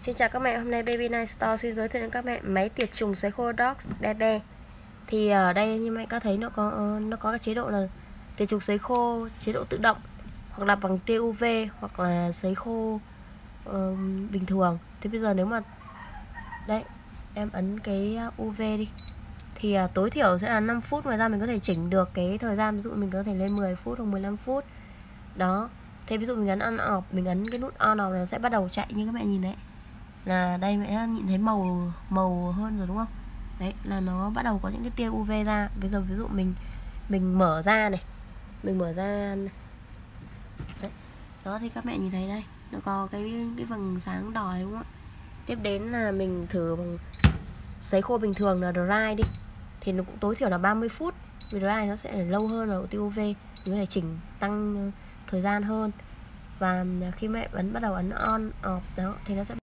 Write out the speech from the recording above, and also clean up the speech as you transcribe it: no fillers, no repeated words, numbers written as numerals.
Xin chào các mẹ, hôm nay Baby Night Store xin giới thiệu đến các mẹ máy tiệt trùng sấy khô Dogs Bebe. Thì ở đây như mẹ có thấy nó có cái chế độ là tiệt trùng sấy khô chế độ tự động, hoặc là bằng tia UV, hoặc là sấy khô bình thường. Thế bây giờ nếu mà đấy em ấn cái UV đi thì tối thiểu sẽ là 5 phút. Ngoài ra mình có thể chỉnh được cái thời gian, ví dụ mình có thể lên 10 phút hoặc 15 phút đó. Thế ví dụ mình ấn on off, mình ấn cái nút on off nó sẽ bắt đầu chạy như các bạn nhìn đấy, là đây mẹ đã nhìn thấy màu hơn rồi đúng không? Đấy là nó bắt đầu có những cái tia UV ra. Bây giờ ví dụ mình mở ra này, mình mở ra này. Đấy. Đó thì các mẹ nhìn thấy đây, nó có cái vầng sáng đỏ đúng không ạ? Tiếp đến là mình thử bằng sấy khô bình thường là dry đi, thì nó cũng tối thiểu là 30 phút. Vì dry nó sẽ lâu hơn vào tia UV, mình có thể chỉnh tăng thời gian hơn. Và khi mẹ bắt đầu ấn on off đó thì nó sẽ